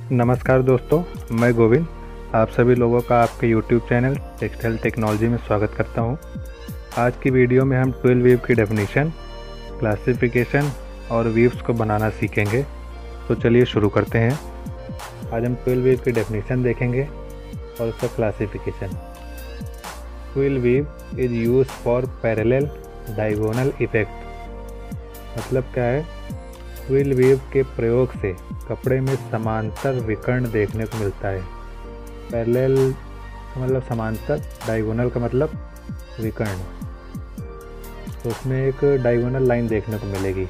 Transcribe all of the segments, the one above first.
नमस्कार दोस्तों, मैं गोविंद आप सभी लोगों का आपके YouTube चैनल टेक्सटाइल टेक्नोलॉजी में स्वागत करता हूं। आज की वीडियो में हम 12 वीव की डेफिनेशन, क्लासिफिकेशन और वीव्स को बनाना सीखेंगे। तो चलिए शुरू करते हैं। आज हम 12 वीव की डेफिनेशन देखेंगे और उसका classification. 12 weave is use for parallel diagonal effect. मतलब क्या है? 12 वीव के प्रयोग से कपड़े में समांतर विकर्ण देखने को मिलता है। पैरेलल का मतलब समांतर, डायगोनल का मतलब विकर्ण। तो उसमें एक डायगोनल लाइन देखने को मिलेगी।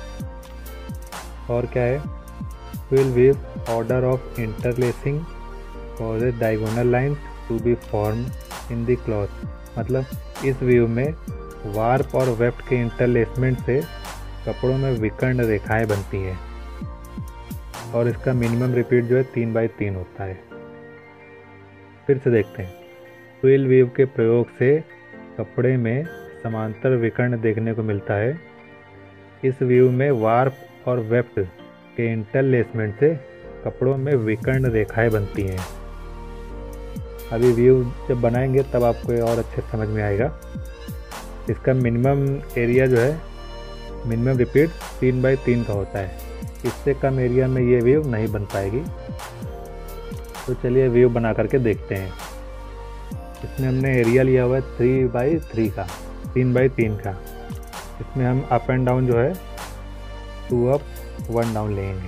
और क्या है? 12 weave order of interlacing causes diagonal line to be form in the cloth. मतलब इस व्यू में वार्प और वेफ्ट के इंटरलेसमेंट से कपड़ों में विकर्ण रेखाएं बनती हैं और इसका मिनिमम रिपीट जो है 3/3 होता है। फिर से देखते हैं। 12 वीव के प्रयोग से कपड़े में समांतर विकर्ण देखने को मिलता है। इस व्यू में वार्प और वेफ्ट के इंटरलेसमेंट से कपड़ों में विकर्ण रेखाएं बनती हैं। अभी व्यू जब बनाएंगे तब आपको ये और अच्छे समझ में आएगा। इसका मिनिमम एरिया जो है, मिनिमम रिपीट 3/3 का होता है। इससे कम एरिया में ये व्यू नहीं बन पाएगी। तो चलिए व्यू बना करके देखते हैं। इसमें हमने एरिया लिया हुआ है 3/3 का, 3/3 का। इसमें हम अप एंड डाउन जो है 2 अप 1 डाउन लेंगे।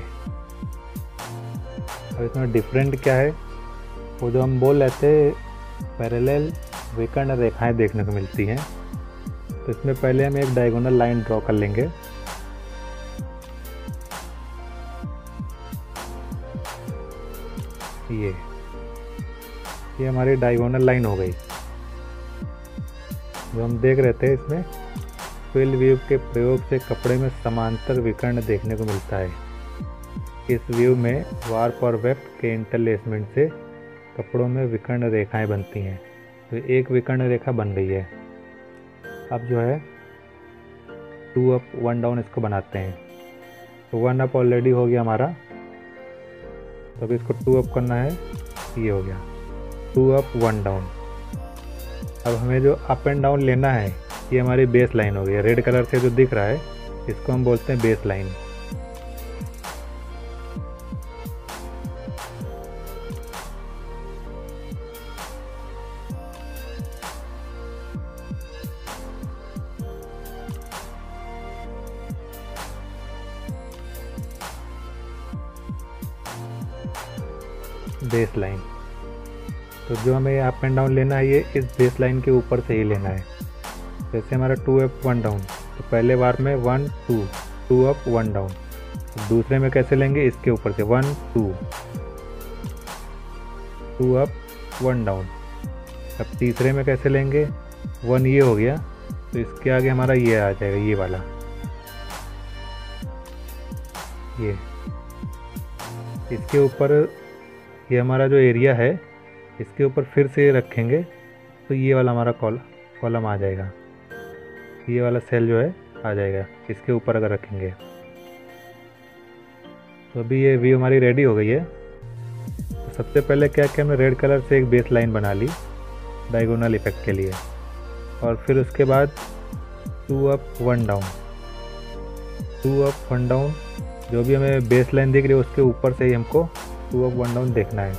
और इसमें डिफरेंट क्या है? वो जो हम बोल रहे थे पैरेलल विकर्ण रेखाएं देखने को मिलती हैं। तो इसमें पहले हम एक डायगोनल लाइन ड्रॉ कर लेंगे। ये हमारी डायगोनल लाइन हो गई। जो हम देख रहे थे इसमें 12 वीव के प्रयोग से कपड़े में समांतर विकर्ण देखने को मिलता है। इस व्यू में वार्प और वेफ्ट के इंटरलेसमेंट से कपड़ों में विकर्ण रेखाएं बनती हैं। तो एक विकर्ण रेखा बन गई है। अब जो है 2 अप 1 डाउन इसको बनाते हैं। तो 1 अप ऑलरेडी हो गया हमारा, तो अब इसको 2 अप करना है। ये हो गया 2 अप 1 डाउन। अब हमें जो अप एंड डाउन लेना है, ये हमारी बेस लाइन हो गई है। रेड कलर से जो दिख रहा है इसको हम बोलते हैं बेस लाइन। Base line. तो जो हमें अप एंड डाउन लेना है ये इस बेस लाइन के ऊपर से ही लेना है। जैसे हमारा 2 अप 1 डाउन, तो पहले बार में 1 2, 2 अप 1 डाउन। दूसरे में कैसे लेंगे? इसके ऊपर से 1 2, 2 अप 1 डाउन। अब तीसरे में कैसे लेंगे? 1 ये हो गया, तो इसके आगे हमारा ये आ जाएगा, ये वाला। ये इसके ऊपर ये हमारा जो एरिया है इसके ऊपर फिर से रखेंगे तो ये वाला हमारा कॉलम आ जाएगा। ये वाला सेल जो है आ जाएगा इसके ऊपर अगर रखेंगे। तो अभी ये व्यू हमारी रेडी हो गई है। तो सबसे पहले क्या किया, हमने रेड कलर से एक बेस लाइन बना ली डायगोनल इफेक्ट के लिए। और फिर उसके बाद 2 अप 1 डाउन, 2 अप 1 डाउन। जो भी हमें बेस लाइन दिख रही है उसके ऊपर से ही हमको 2 अप 1 डाउन देखना है।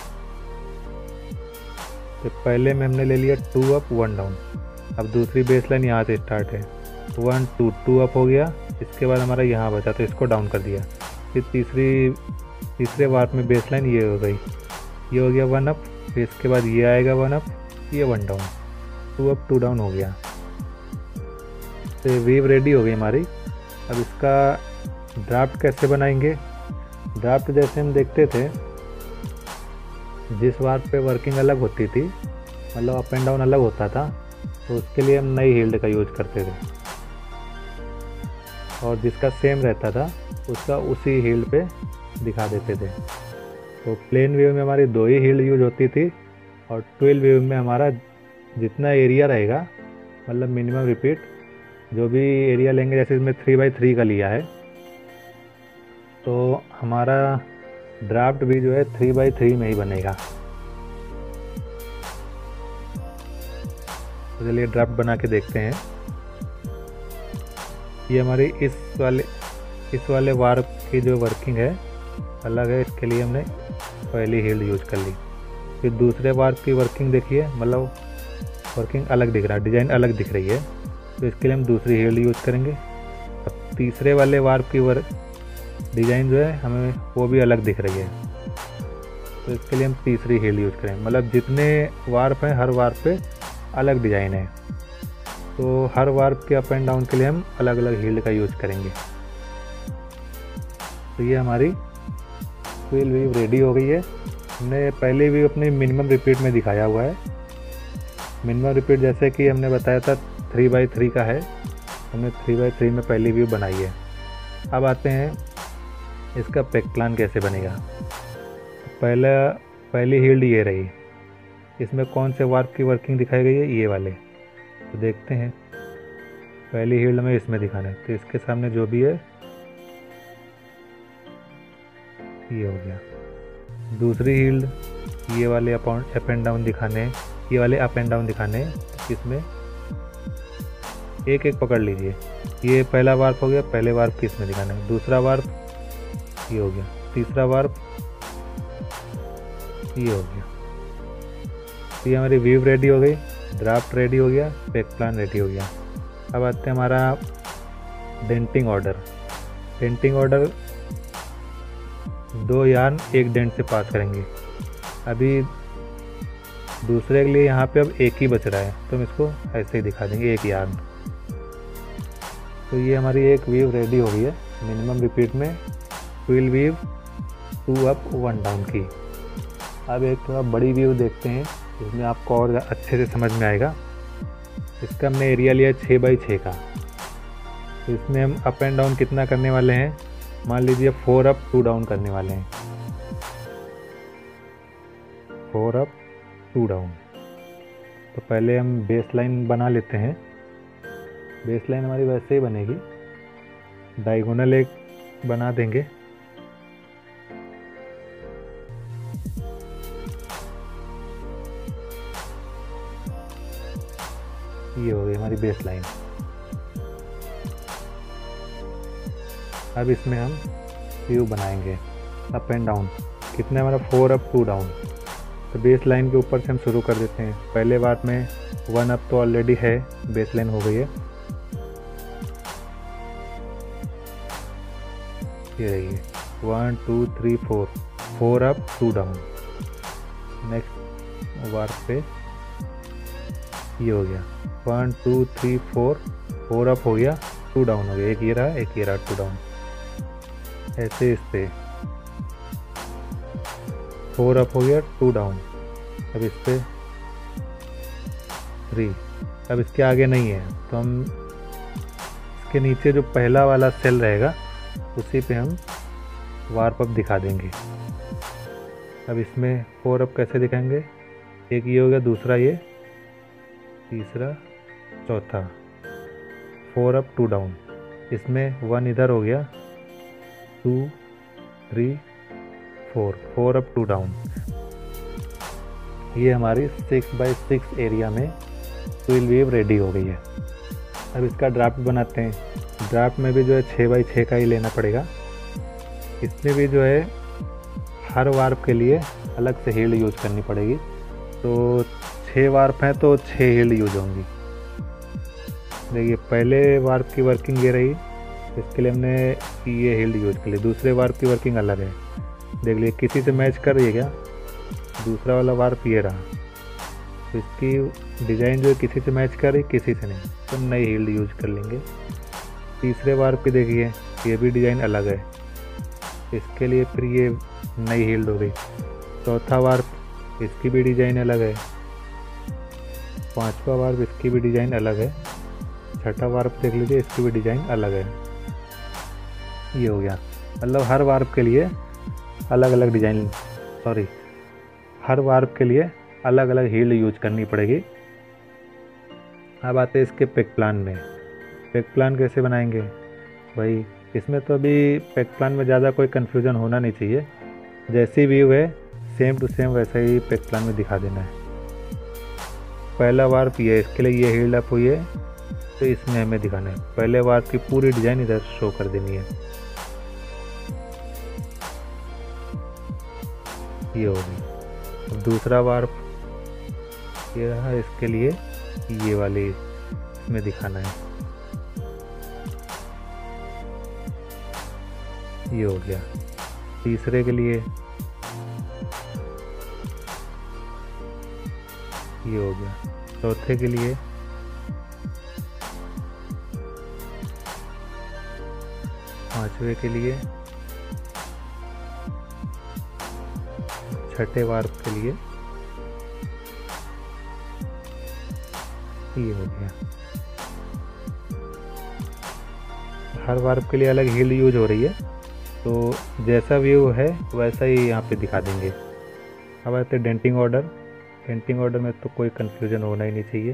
तो पहले में हमने ले लिया 2 अप 1 डाउन। अब दूसरी बेस लाइन यहाँ से स्टार्ट है, 1 2, 2 अप हो गया। इसके बाद हमारा यहाँ बचा तो इसको डाउन कर दिया। फिर तीसरे वार्प में बेस लाइन ये हो गई, ये हो गया 1 अप। फिर इसके बाद ये आएगा 1 अप, ये 1 डाउन, 2 अप 2 डाउन हो गया। तो वीव रेडी हो गई हमारी। अब इसका ड्राफ्ट कैसे बनाएंगे? ड्राफ्ट जैसे हम देखते थे, जिस वार्प पे वर्किंग अलग होती थी, मतलब अप एंड डाउन अलग होता था, तो उसके लिए हम नई हील्ड का यूज करते थे। और जिसका सेम रहता था उसका उसी हील्ड पे दिखा देते थे। तो प्लेन व्यू में हमारी 2 ही हील्ड यूज होती थी। और 12 व्यू में हमारा जितना एरिया रहेगा, मतलब मिनिमम रिपीट जो भी एरिया लेंगे, जैसे इसमें 3/3 का लिया है, तो हमारा ड्राफ्ट भी जो है 3x3 में ही बनेगा। तो चलिए ड्राफ्ट बना के देखते हैं। ये हमारी इस वाले वार्प की जो वर्किंग है अलग है, इसके लिए हमने पहली हील्ड यूज कर ली। फिर दूसरे वार्प की वर्किंग देखिए, मतलब वर्किंग अलग दिख रहा है, डिज़ाइन अलग दिख रही है, तो इसके लिए हम दूसरी हील्ड यूज करेंगे। अब तीसरे वाले वार्प की डिज़ाइन जो है हमें वो भी अलग दिख रही है, तो इसके लिए हम तीसरी हील्ड यूज करेंगे। मतलब जितने वार्प हैं हर वार्प पे अलग डिज़ाइन है, तो हर वार्प के अप एंड डाउन के लिए हम अलग अलग हील्ड का यूज करेंगे। तो ये हमारी व्हील वीव रेडी हो गई है। हमने पहले भी अपने मिनिमम रिपीट में दिखाया हुआ है। मिनिमम रिपीट जैसे कि हमने बताया था 3x3 का है, हमने 3x3 में पहली व्यू बनाई है। अब आते हैं इसका पैक प्लान कैसे बनेगा। पहली हील्ड ये रही, इसमें कौन से वार्प की वर्किंग दिखाई गई है, ये वाले। तो देखते हैं, पहली हील्ड में इसमें दिखाना है, तो इसके सामने जो भी है ये हो गया। दूसरी हील्ड ये वाले अप एंड डाउन दिखाने, ये वाले अप एंड डाउन दिखाने, इसमें एक एक पकड़ लीजिए। ये पहला वार्प हो गया, पहले वार्प किस में दिखाना है, दूसरा वार्प ये हो गया, तीसरा वार्प ये हो गया। तो ये हमारी व्यू रेडी हो गई, ड्राफ्ट रेडी हो गया, पैक प्लान रेडी हो गया। अब आते हैं हमारा denting order. Denting order 2 yarn 1 dent से पास करेंगे। अभी दूसरे के लिए यहाँ पे अब एक ही बच रहा है, तो हम इसको ऐसे ही दिखा देंगे, 1 यार्न। तो ये हमारी एक वीव रेडी हो गई है मिनिमम रिपीट में, व्हील वीव 2 अप 1 डाउन की। अब एक थोड़ा बड़ी व्यू देखते हैं, इसमें आपको और अच्छे से समझ में आएगा। इसका हमने एरिया लिया 6x6 का, तो इसमें हम अप एंड डाउन कितना करने वाले हैं, मान लीजिए 4 अप 2 डाउन करने वाले हैं, 4 अप 2 डाउन। तो पहले हम बेस लाइन बना लेते हैं। बेस लाइन हमारी वैसे ही बनेगी, डायगोनल एक बना देंगे, ये हो गई हमारी बेस लाइन। अब इसमें हम व्यू बनाएंगे अप एंड डाउन, कितने हमारा 4 अप 2 डाउन। तो बेस लाइन के ऊपर से हम शुरू कर देते हैं। पहले बार में 1 अप तो ऑलरेडी है, बेस लाइन हो गई है, ये रही है 1 2 3 4 अप 2 डाउन। नेक्स्ट बार पे ये हो गया 1 2 3 4 अप हो गया, 2 डाउन हो गया, एक ये रहा 2 डाउन। ऐसे इस पे 4 अप हो गया 2 डाउन। अब इस पे 3, अब इसके आगे नहीं है, तो हम इसके नीचे जो पहला वाला सेल रहेगा उसी पे हम वार्प अप दिखा देंगे। अब इसमें 4 अप कैसे दिखाएंगे, एक ये हो गया, दूसरा ये, तीसरा, चौथा, 4 अप 2 डाउन। इसमें 1 इधर हो गया, 2 3 4 अप 2 डाउन। ये हमारी 6x6 एरिया में व्हील वीव रेडी हो गई है। अब इसका ड्राफ्ट बनाते हैं। ड्राफ्ट में भी जो है 6x6 का ही लेना पड़ेगा। इसमें भी जो है हर वार्प के लिए अलग से हील्ड यूज करनी पड़ेगी। तो 6 वार्प हैं तो 6 हील्ड यूज होंगी। देखिए पहले वार्प की वर्किंग ये रही, इसके लिए हमने ये हील्ड यूज कर ली। दूसरे वार्प की वर्किंग अलग है, देख लीजिए किसी से मैच कर रही है क्या, दूसरा वाला वार्प ये रहा, तो इसकी डिज़ाइन जो है किसी से मैच कर रही, किसी से नहीं, तो नई हील्ड यूज कर लेंगे। तीसरे वार्प की देखिए ये भी डिज़ाइन अलग है, इसके लिए फिर ये नई हील्ड हो गई। चौथा वार्प इसकी भी डिज़ाइन अलग है, पांचवा वार्प इसकी भी डिज़ाइन अलग है, छठा वार्प देख लीजिए इसकी भी डिज़ाइन अलग है। ये हो गया, मतलब हर वार्प के लिए अलग अलग डिज़ाइन, हर वार्प के लिए अलग अलग हील्ड यूज करनी पड़ेगी। अब आते हैं इसके पैक प्लान में। पैक प्लान कैसे बनाएंगे भाई, इसमें तो अभी पैक प्लान में ज़्यादा कोई कन्फ्यूज़न होना नहीं चाहिए। जैसी व्यू है सेम टू सेम वैसा ही पैक प्लान में दिखा देना है। पहला वार्प ये, इसके लिए ये हील्ड अप हुई है तो इसमें हमें दिखाना है। पहले वार्प की पूरी डिज़ाइन इधर शो कर देनी है। ये होगी। अब दूसरा वार्प ये रहा, इसके लिए ये वाली इसमें दिखाना है। ये हो गया। तीसरे के लिए ये हो गया। चौथे के लिए पांचवे के लिए, छठे वार्प के लिए ये हो गया। हर वार्प के लिए अलग हील यूज हो रही है, तो जैसा व्यू है वैसा ही यहाँ पे दिखा देंगे। अब आते हैं डेंटिंग ऑर्डर। डेंटिंग ऑर्डर में तो कोई कंफ्यूजन होना ही नहीं चाहिए।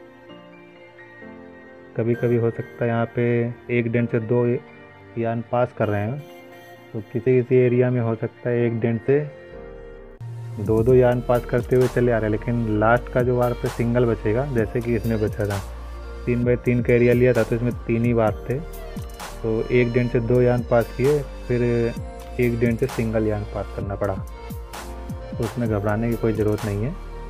कभी कभी हो सकता है यहाँ पे एक डेंट से दो यान पास कर रहे हैं, तो किसी किसी एरिया में हो सकता है एक डेंट से दो दो यान पास करते हुए चले आ रहे हैं, लेकिन लास्ट का जो वार्प पे सिंगल बचेगा, जैसे कि इसमें बचा था 3x3 का एरिया लिया था तो इसमें 3 ही वार्प थे, तो एक डेंट से दो यान पास किए, फिर एक डेंट से सिंगल यान पास करना पड़ा, तो उसमें घबराने की कोई ज़रूरत नहीं है।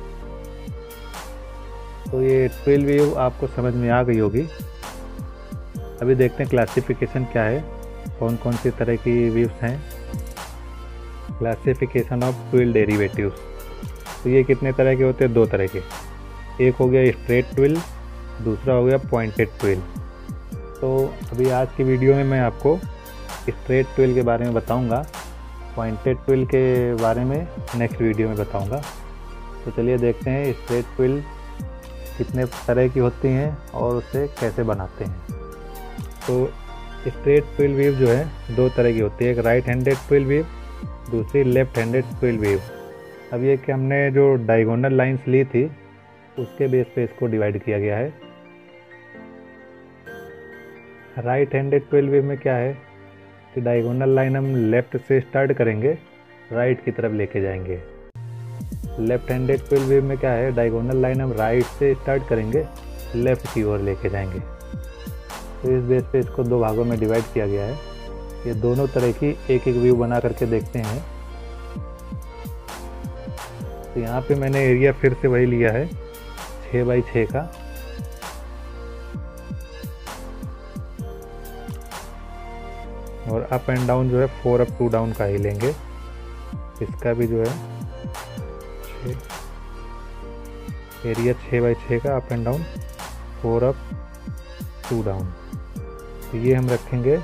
तो ये 12 व्यू आपको समझ में आ गई होगी। अभी देखते हैं क्लासिफिकेशन क्या है, कौन कौन सी तरह की व्यूज़ हैं। Classification of twill derivatives. तो ये कितने तरह के होते हैं? दो तरह के। एक हो गया स्ट्रेट ट्विल, दूसरा हो गया पॉइंटेड ट्विल। तो अभी आज की वीडियो में मैं आपको स्ट्रेट ट्विल के बारे में बताऊंगा, पॉइंटेड ट्विल के बारे में नेक्स्ट वीडियो में बताऊंगा। तो चलिए देखते हैं स्ट्रेट ट्विल कितने तरह की होती हैं और उसे कैसे बनाते हैं। तो स्ट्रेट ट्विल वेव जो है दो तरह की होती है, एक राइट हैंडेड ट्विल वेव, दूसरी लेफ्ट हैंडेड ट्विल वेव। अब ये कि हमने जो डायगोनल लाइंस ली थी उसके बेस पे इसको डिवाइड किया गया है। राइट हैंडेड ट्विल वेव में क्या है कि डायगोनल लाइन हम लेफ्ट से स्टार्ट करेंगे, राइट की तरफ लेके जाएंगे। लेफ्ट हैंडेड ट्विल वेव में क्या है, डायगोनल लाइन हम राइट से स्टार्ट करेंगे, लेफ्ट की ओर लेके जाएंगे। तो इस बेस पे इसको दो भागों में डिवाइड किया गया है। ये दोनों तरह की एक एक व्यू बना करके देखते हैं। तो यहाँ पे मैंने एरिया फिर से वही लिया है 6x6 का। और अप एंड डाउन जो है 4 अप 2 डाउन का ही लेंगे। इसका भी जो है एरिया 6x6 का, up and down 4 up 2 down. तो ये हम रखेंगे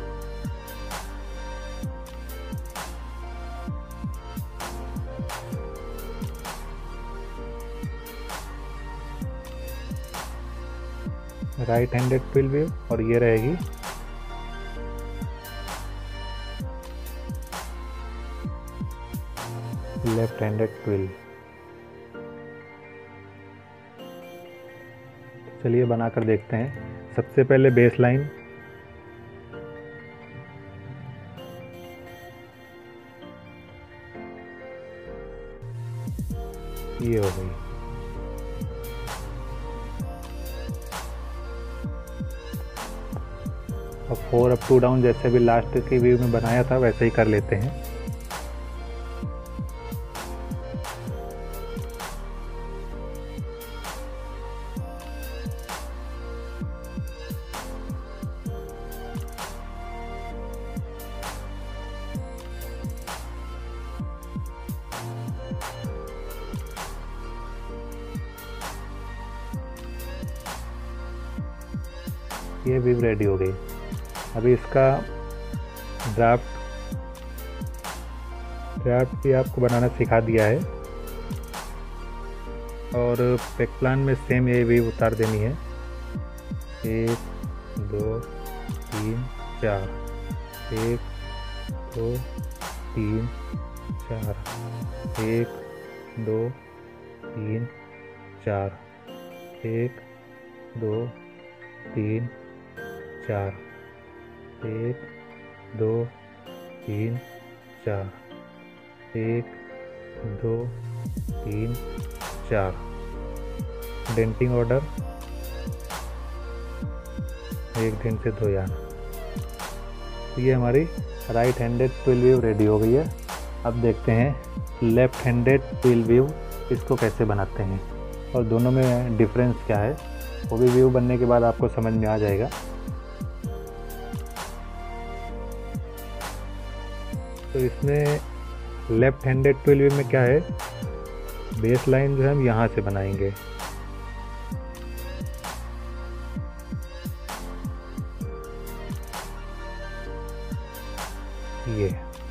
राइट हैंडेड ट्विल वेव, और ये रहेगी लेफ्ट हैंडेड ट्विल। चलिए बनाकर देखते हैं। सबसे पहले बेस लाइन, ये हो गई। अब 4 अप 2 डाउन जैसे भी लास्ट की व्यू में बनाया था वैसे ही कर लेते हैं। ये व्यू रेडी हो गई। अभी इसका ड्राफ्ट भी आपको बनाना सिखा दिया है, और पैक प्लान में सेम ये व्यू उतार देनी है। 1 2 3 4, 1 2 3 4, 1 2 3 4, 1 2 3 4, 1 2 3 4, 1 2 3 4। डेंटिंग ऑर्डर 1 दिन से 2 यार्ड। तो ये हमारी right handed twill weave ready हो गई है। अब देखते हैं लेफ्ट हैंडेड ट्विल व्यू इसको कैसे बनाते हैं और दोनों में डिफरेंस क्या है, वो भी व्यू बनने के बाद आपको समझ में आ जाएगा। तो इसमें लेफ्ट हैंडेड ट्विल व्यू में क्या है, बेस लाइन जो है हम यहाँ से बनाएंगे। ये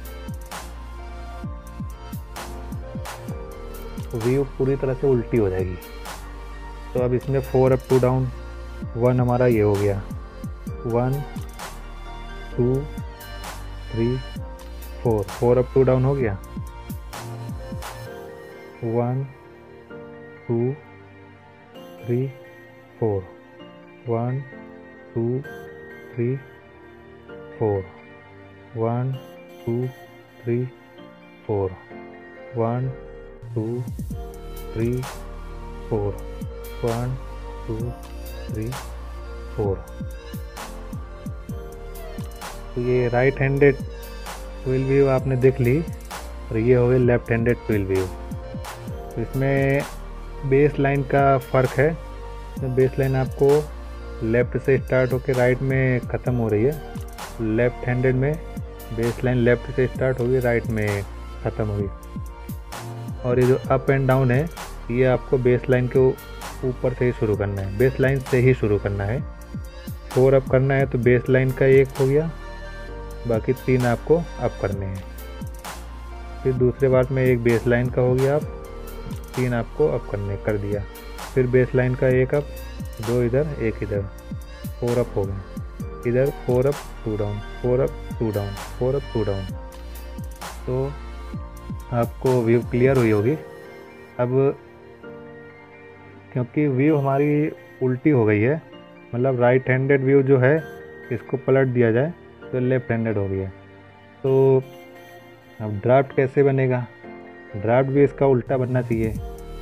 व्यू पूरी तरह से उल्टी हो जाएगी। तो अब इसमें 4 अप 2 डाउन 1 हमारा ये हो गया, 1 2 3 4, 4 अप 2 डाउन हो गया, 1 2 3 4, 1 2 3 4, 1 2 3 4, 1 2 3 4, 1 2 3 4। तो ये राइट हैंडेड ट्विल व्यू आपने देख ली और ये हो गई लेफ्ट हैंडेड ट्विल व्यू। तो इसमें बेस लाइन का फ़र्क है। इसमें बेस लाइन आपको लेफ़्ट से स्टार्ट होकर राइट में ख़त्म हो रही है। लेफ़्ट हैंडेड में बेस लाइन लेफ़्ट से स्टार्ट होगी, राइट में ख़त्म होगी। और ये जो अप एंड डाउन है ये आपको बेस लाइन के ऊपर से ही शुरू करना है, बेस लाइन से ही शुरू करना है। 4 अप करना है तो बेस लाइन का 1 हो गया, बाकी 3 आपको अप करने हैं। फिर दूसरे बार में 1 बेस लाइन का हो गया, आप 3 आपको अप करने कर दिया। फिर बेस लाइन का 1 अप, 2 इधर 1 इधर, 4 अप हो गए। इधर 4 up 2 down, 4 up 2 down, 4 up 2 down. तो आपको व्यू क्लियर हुई होगी। अब क्योंकि व्यू हमारी उल्टी हो गई है, मतलब राइट हैंडेड व्यू जो है इसको पलट दिया जाए तो लेफ्ट हैंडेड हो गया। तो अब ड्राफ्ट कैसे बनेगा, ड्राफ्ट भी इसका उल्टा बनना चाहिए।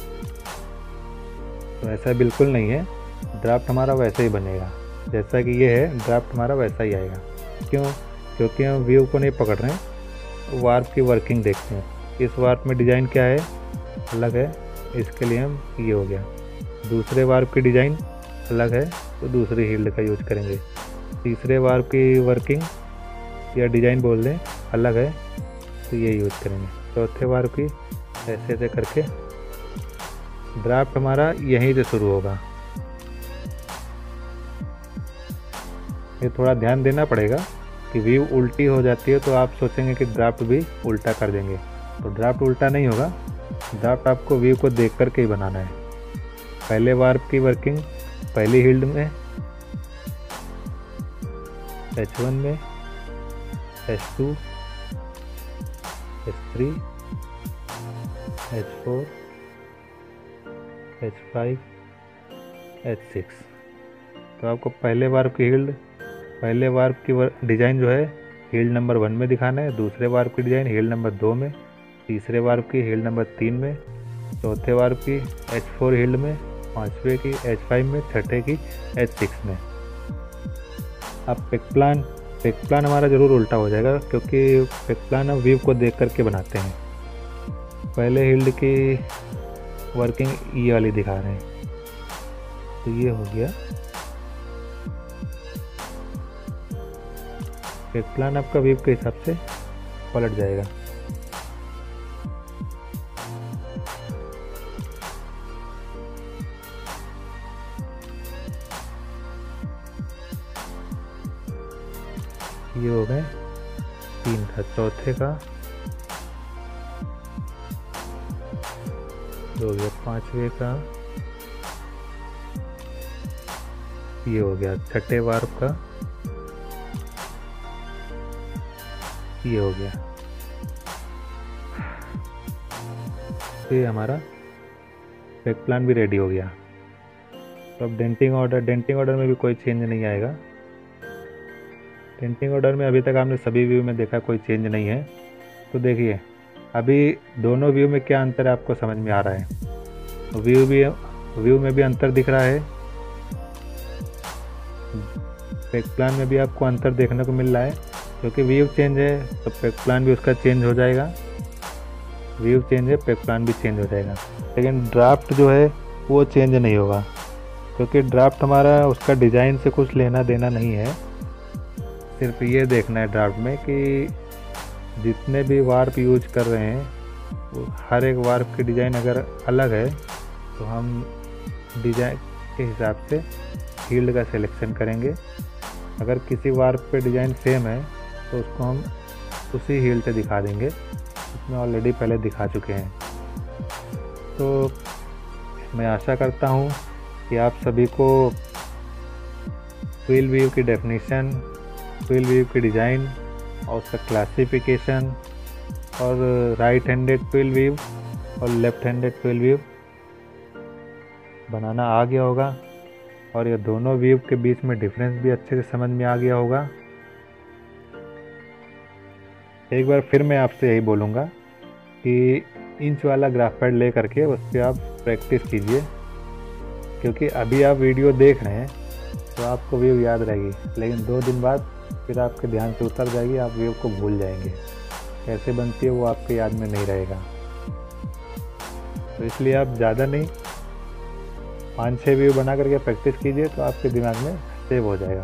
तो ऐसा बिल्कुल नहीं है, ड्राफ्ट हमारा वैसे ही बनेगा जैसा कि ये है, ड्राफ्ट हमारा वैसा ही आएगा। क्यों? क्योंकि हम व्यू को नहीं पकड़ रहे हैं, वार्प की वर्किंग देखते हैं। इस वार्प में डिज़ाइन क्या है, अलग है, इसके लिए हम ये हो गया। दूसरे वार्प की डिज़ाइन अलग है तो दूसरी हील्ड का यूज करेंगे। तीसरे वार्प की वर्किंग या डिज़ाइन बोल दें अलग है तो ये यूज करेंगे। चौथे वार्प की ऐसे ऐसे करके ड्राफ्ट हमारा यहीं से शुरू होगा। ये थोड़ा ध्यान देना पड़ेगा कि व्यू उल्टी हो जाती है तो आप सोचेंगे कि ड्राफ्ट भी उल्टा कर देंगे, तो ड्राफ्ट उल्टा नहीं होगा। ड्राफ्ट आपको व्यू को देख करके ही बनाना है। पहले वार्प की वर्किंग पहली हील्ड में, H1 में, H2, H3, H4, H5, H6। तो आपको पहले वार्प की हील्ड, पहले वार्प की डिज़ाइन जो है हील्ड नंबर 1 में दिखाना है, दूसरे वार्प की डिज़ाइन हील्ड नंबर 2 में, तीसरे वार्प की हील्ड नंबर 3 में, चौथे वार्प की H4 हील्ड में, पांचवे की H5 में, छठे की H6 में। अब पिक प्लान हमारा ज़रूर उल्टा हो जाएगा क्योंकि पिक प्लान हम व्यू को देख करके बनाते हैं। पहले हील्ड की वर्किंग ये वाली दिखा रहे हैं, तो ये हो गया पिक प्लान। आपका व्यू के हिसाब से पलट जाएगा। ये हो गए 3 था, चौथे का हो गया, पांचवे का ये हो गया, छठे वार्प का ये हो गया। ये हमारा बैक प्लान भी रेडी हो गया। तो अब डेंटिंग ऑर्डर में भी कोई चेंज नहीं आएगा। डेंटिंग ऑर्डर में अभी तक आपने सभी व्यू में देखा कोई चेंज नहीं है। तो देखिए अभी दोनों व्यू में क्या अंतर है आपको समझ में आ रहा है। व्यू में भी अंतर दिख रहा है, पैक प्लान में भी आपको अंतर देखने को मिल रहा है, क्योंकि व्यू चेंज है तो पैक प्लान भी उसका चेंज हो जाएगा। व्यू चेंज है, पैक प्लान भी चेंज हो जाएगा, लेकिन ड्राफ्ट जो है वो चेंज नहीं होगा, क्योंकि ड्राफ्ट हमारा उसका डिज़ाइन से कुछ लेना देना नहीं है। सिर्फ ये देखना है ड्राफ्ट में कि जितने भी वार्प यूज कर रहे हैं वो हर एक वार्प की डिज़ाइन अगर अलग है तो हम डिज़ाइन के हिसाब से हील्ड का सिलेक्शन करेंगे। अगर किसी वार्प पे डिज़ाइन सेम है तो उसको हम उसी हील्ड से दिखा देंगे, उसमें ऑलरेडी पहले दिखा चुके हैं। तो मैं आशा करता हूँ कि आप सभी को ट्विल व्यू की डेफिनेशन, ट्विल व्यू की डिज़ाइन और उसका क्लासिफिकेशन और राइट हैंडेड ट्विल व्यू और लेफ्ट हैंडेड ट्विल व्यू बनाना आ गया होगा, और ये दोनों व्यू के बीच में डिफरेंस भी अच्छे से समझ में आ गया होगा। एक बार फिर मैं आपसे यही बोलूँगा कि इंच वाला ग्राफाइट ले करके उस पर आप प्रैक्टिस कीजिए, क्योंकि अभी आप वीडियो देख रहे हैं तो आपको व्यू याद रहेगी, लेकिन 2 दिन बाद फिर आपके ध्यान से उतर जाएगी, आप व्यू को भूल जाएंगे। कैसे बनती है वो आपके याद में नहीं रहेगा। तो इसलिए आप ज़्यादा नहीं 5-6 व्यू बना करके प्रैक्टिस कीजिए तो आपके दिमाग में सेव हो जाएगा।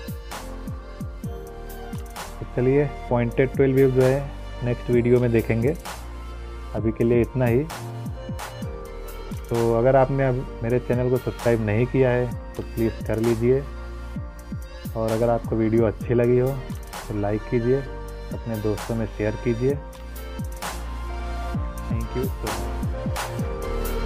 तो चलिए पॉइंटेड ट्विल व्यू जो है नेक्स्ट वीडियो में देखेंगे। अभी के लिए इतना ही। तो अगर आपने अब मेरे चैनल को सब्सक्राइब नहीं किया है तो प्लीज़ कर लीजिए, और अगर आपको वीडियो अच्छी लगी हो तो लाइक कीजिए, अपने दोस्तों में शेयर कीजिए। Thank you so much.